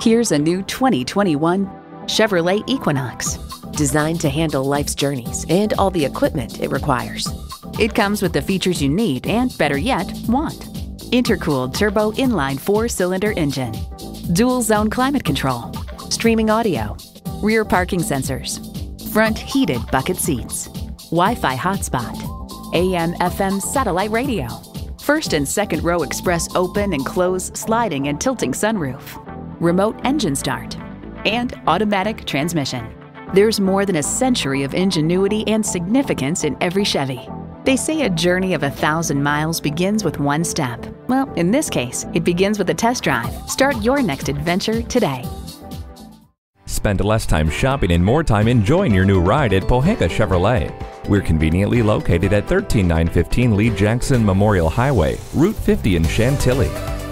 Here's a new 2021 Chevrolet Equinox. Designed to handle life's journeys and all the equipment it requires. It comes with the features you need and, better yet, want. Intercooled turbo inline 4-cylinder engine, dual zone climate control, streaming audio, rear parking sensors, front heated bucket seats, Wi-Fi hotspot, AM/FM satellite radio, first and second row express open and close sliding and tilting sunroof, remote engine start, and automatic transmission. There's more than a century of ingenuity and significance in every Chevy. They say a journey of 1,000 miles begins with one step. Well, in this case, it begins with a test drive. Start your next adventure today. Spend less time shopping and more time enjoying your new ride at Pohanka Chevrolet. We're conveniently located at 13915 Lee Jackson Memorial Highway, Route 50 in Chantilly.